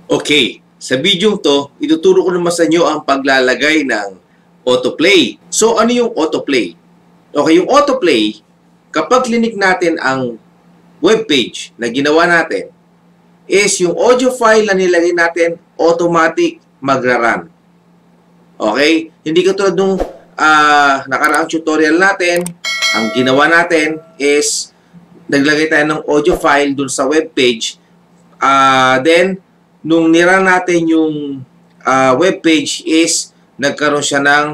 Okay, sa video to, ituturo ko naman sa inyo ang paglalagay ng autoplay. So, ano yung autoplay? Okay, yung autoplay, kapag clinic natin ang webpage na ginawa natin, is yung audio file na nilagay natin, automatic magra-run. Okay? Hindi katulad nung nakaraang tutorial natin, ang ginawa natin is naglagay tayo ng audio file dun sa webpage. Then, nung nirun natin yung webpage is nagkaroon siya ng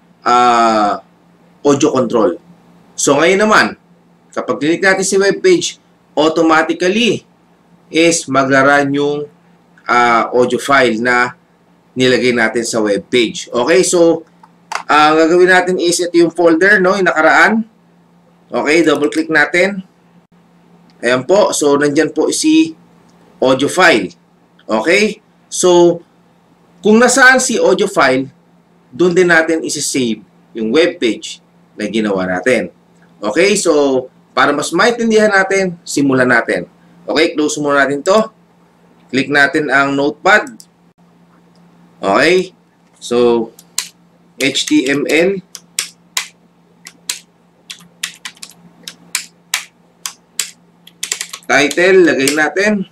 audio control. So, ngayon naman, kapag click natin si webpage, automatically is magra-run yung audio file na nilagay natin sa webpage. Okay, so, ang gagawin natin is ito yung folder, no, yung nakaraan. Okay, double-click natin. Ayan po. So, nandyan po si audio file. Okay? So, kung nasaan si audio file, doon din natin isi-save yung webpage na ginawa natin. Okay? So, para mas maintindihan natin, simulan natin. Okay? Close muna natin to. Click natin ang notepad. Okay? So, HTML. Title, lagay natin.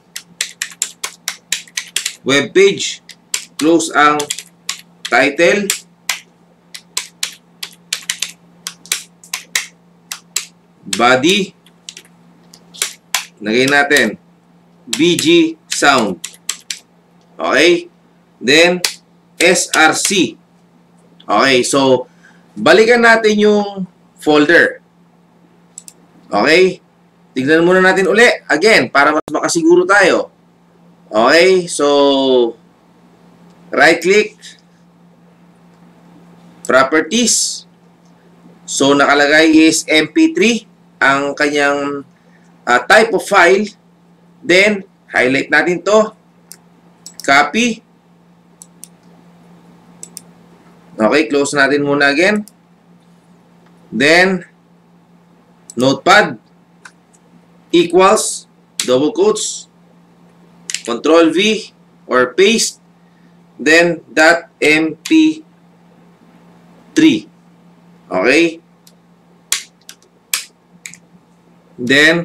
Webpage. Close ang title. Body. Lagay natin. BG Sound. Okay? Then, SRC. Okay, so, balikan natin yung folder. Okay? Tignan muna natin uli. Again, para mas makasiguro tayo. Okay, so, right-click. Properties. So, nakalagay is MP3 ang kanyang type of file. Then, highlight natin to. Copy. Okay, close natin muna again. Then, notepad equals, double quotes, Control V or paste, then .mp3. Okay? Then,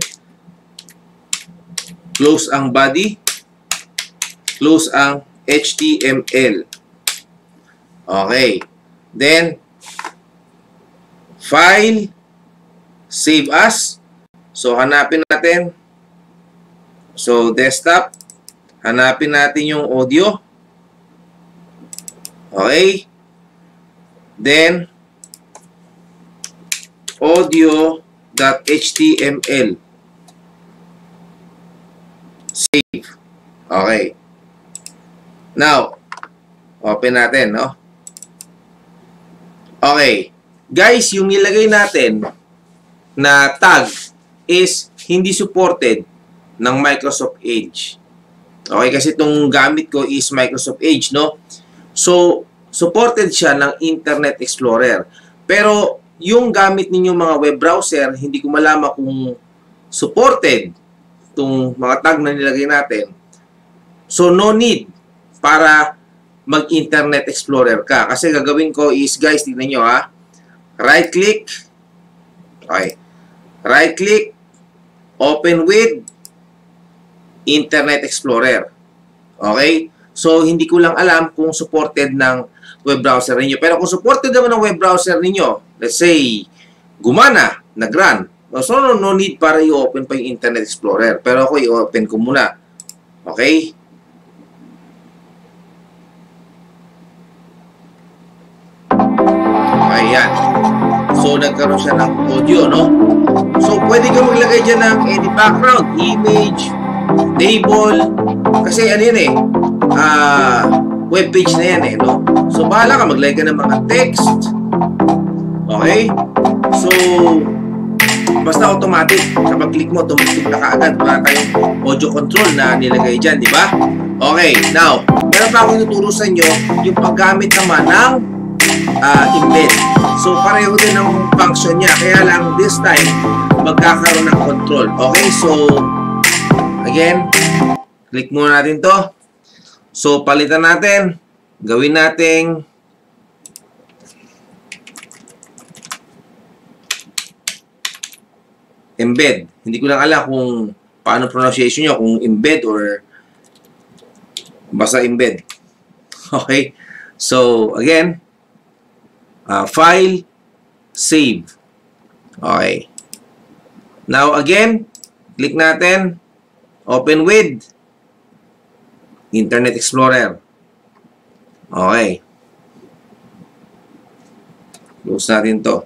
close ang body, close ang HTML. Okay. Then, file, save as. So, hanapin natin. So, desktop. Hanapin natin yung audio. Okay. Then, audio.html. Save. Okay. Now, open natin, no? Okay. Guys, yung nilagay natin na tag is hindi supported ng Microsoft Edge. Okay, kasi itong gamit ko is Microsoft Edge, no? So, supported siya ng Internet Explorer. Pero, yung gamit ninyong mga web browser, hindi ko malaman kung supported itong mga tag na nilagay natin. So, no need para mag-Internet Explorer ka. Kasi gagawin ko is, guys, tignan nyo ha. Right-click. Okay. Right-click. Open with Internet Explorer. Okay? So, hindi ko lang alam kung supported ng web browser ninyo. Pero kung supported naman ng web browser ninyo, let's say, gumana, nag-run. So, no need para i-open pa yung Internet Explorer. Pero ako, i-open ko muna. Okay? Ayan. So, nagkaroon siya ng audio, no? So, pwede ka maglagay dyan ng any background, image, table. Kasi ano yun webpage na yan no? So, bahala ka, maglagay ka ng mga text. Okay? So, basta automatic. Kapag click mo, automatic na kaagad. Wala tayong audio control na nilagay dyan, di ba? Okay, now, meron pa akong ituturo sa inyo yung paggamit naman ng embed. So, pareho din ang function niya. Kaya lang, this time, magkakaroon ng control. Okay, so, again, click muna natin to. So, palitan natin. Gawin nating embed. Hindi ko lang alam kung paano pronunciation nyo, kung embed or basta embed. Okay? So, again, file, save. Okay. Now, again, click natin, open with Internet Explorer. Okay. Close natin to.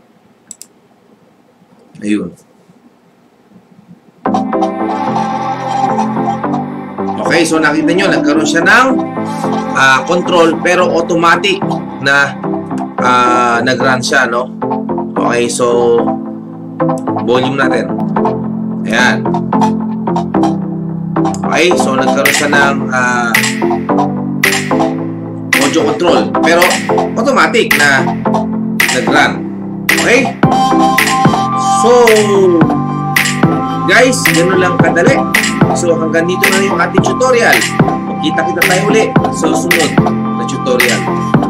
Ayun. Okay, so nakita nyo, nagkaroon siya ng control pero automatic na nag-run siya, no? Okay, so volume natin. Ayan. Okay, so nagkaroon siya ng audio control pero automatic na nag-run. Okay? So, guys, gano'n lang kadali. So, hanggang dito na yung ating tutorial. Magkita-kita tayo ulit sa susunod na tutorial.